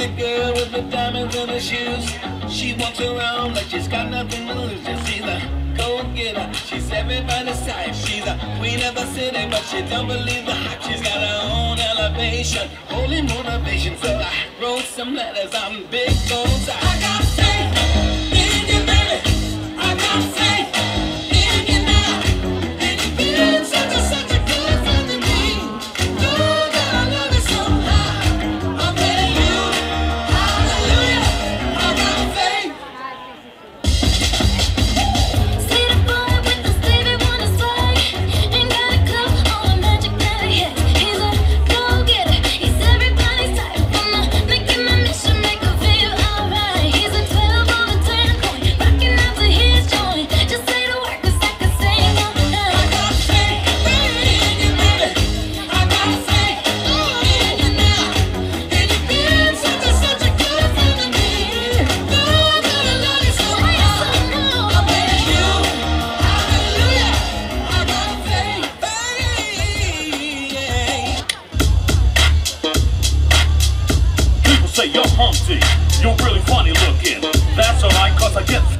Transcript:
Pretty girl with the diamonds in her shoes. She walks around like she's got nothing to lose. Just she's a go-getter. She's everybody's type. She's a queen of the city, but she don't believe the hype. She's got her own elevation, holy motivation. So I wrote some letters on big goals. I got faith in you, baby. I got faith in you now. And you've been such a good friend to me. Oh, God, I love you so high. I'm telling you, hallelujah. I got faith. See the boy with the Stevie Wonder swag. Ain't got a clue on the magic that he has. He's a go-getter. He's everybody's type. Wanna make it my mission, make her feel alright. He's a 12 on a 10 point, rocking out to his joint. Just say the word 'cause I can sing all night. I got faith in you, baby. I got faith in you now. And you've been such a good friend to me. Oh, God, I love you so much. I'm telling you, hallelujah. I got faith. People say you're Humpty, you're really funny looking. That's alright, cause I get